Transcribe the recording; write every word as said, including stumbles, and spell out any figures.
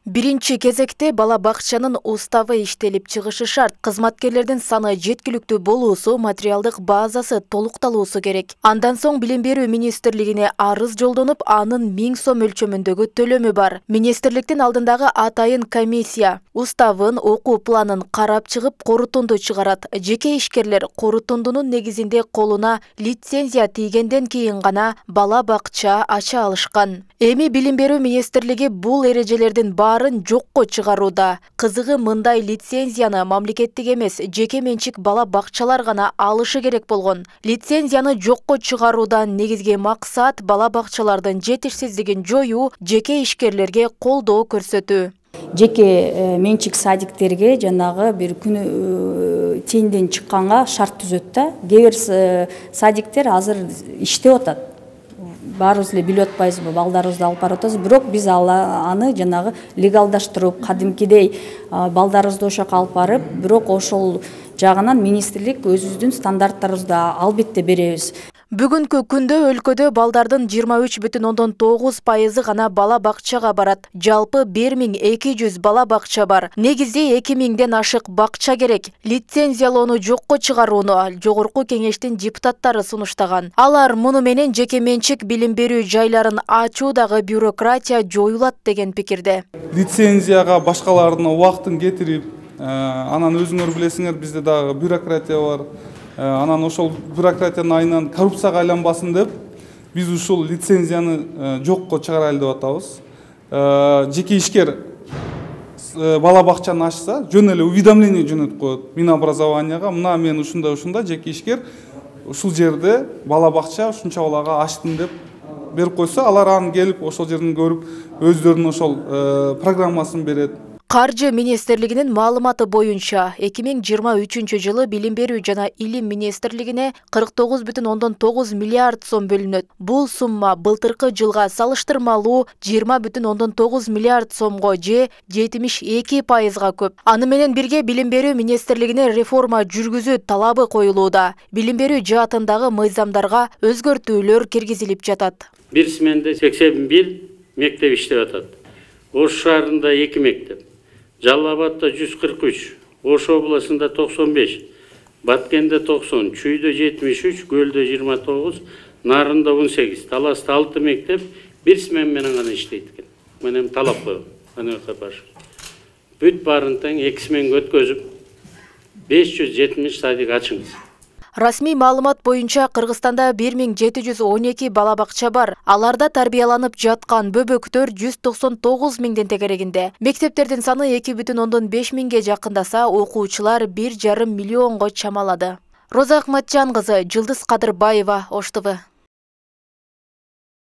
Биринчи кезекте бала бакчанын уставы иштелип чыгышы шарт. Кызматкерлердин саны жеткиликтүү болуусу, материалдык базасы толукталуусу керек. Андан соң Билим берүү министрлигине арыз жолдонуп, анын миң сом өлчөмүндөгү төлөмү бар. Министрликтин алдындагы атайын комиссия уставын, окуу планын карап чыгып, корутунду чыгарат. Жеке ишкерлер корутундунун негизинде колуна лицензия тийгенден кийин гана бала бакча ача алышкан. Эми Билим берүү министрлиги бул эрежелердин баарын жокко чыгарууда. Кызыгы мындай лицензияны мамлекеттик эмес, жеке менчик бала бакчалар гана алышы керек болгон. Лицензияны жокко чыгаруудан негизги максат бала бакчалардын жетишсиздигин жоюу, жеке ишкерлерге колдоо көрсөтүү. Жеке менчик садиктерге жанагы бир күнү тенден чыкканга шарт түзөт да. Кээ бир садиктер азыр иштеп атат. Баарыбыз эле билип атпайбызбы, балдарыбызды алып барып атабыз, бирок биз аны жанагы легалдаштырып, кадимкидей балдарыбызды ошол жака алып барып, бирок ошол жагынан министрлик өзүбүздүн стандарттарыбызды албетте беребиз. Бүгүнкү күндө өлкөдө балдардын жыйырма үч бүтүн ондон тогуз пайызы гана бала бакчага барат. Жалпы бир миң эки жүз бала бакча бар. Негизде эки миңден ашык бакча керек. Лицензиялоону жокко чыгарууну жогорку кеңештин депутаттары сунуштаган. Алар муну менен жеке менчик билим берүү жайларын ачуудагы бюрократия жоюлат деген пикирде. Лицензияга башкалардын убактын кетирип, анан өзүңөр билесиңер, бизде дагы бюрократия бар. Анан ошол бюрократиянын айынан коррупцияга айланбасын деп, биз ушул лицензияны жокко чыгарайлы деп атабыз. Жеке ишкер бала бакчаны ачса, жөн эле уведомление жөнөтүп коет Минобразованияга. Мына мен ушундай ушундай жеке ишкер ушул жерде бала бакча ушунча балага ачтым деп берип койсо, алар аны келип ошол жерден көрүп, өздөрүнүн ошол программасын берет. Каржы министрлигинин маалыматы боюнча эки миң жыйырма үчүнчү жылы Билим берүү жана Илим министрлигине кырк тогуз бүтүн ондон тогуз миллиард сом бөлүнөт. Бул сумма былтыркы жылга салыштырмалуу жыйырма бүтүн ондон тогуз миллиард сомго же жетимиш эки пайызга көп. Аны менен бирге Билим берүү министрлигине реформа жүргүзүү талабы коюлууда. Билим берүү жаатындагы мыйзамдарга өзгөртүүлөр киргизилип жатат. Бир сменде сексен бир мектеп иштеп атат. Ош шаарында эки мектеп. Жалал Абадта жүз кырк үч, Ош областында токсон беш, Баткенде токсон, Чүйдө жетимиш үч, Көлдө жыйырма тогуз, Нарында он сегиз, Таласта алты мектеп бир смен менен гана иштейт экен. Мен талап коем, аны капаш. Бүт баарын тең эки сменге өткөзүп, беш жүз жетимиш садик ачыңыз. Расмий маалымат боюнча Кыргызстанда бир миң жети жүз он эки бала бакча бар. Аларда тарбияланып жаткан бөбөктөр жүз токсон тогуз миңден тегерегинде. Мектептердин саны эки бүтүн ондон беш миңге жакындаса, окуучулар бир жарым миллионго чамалады. Роза Акматжан кызы, Жылдыз Кадырбаева, Ош ТВ.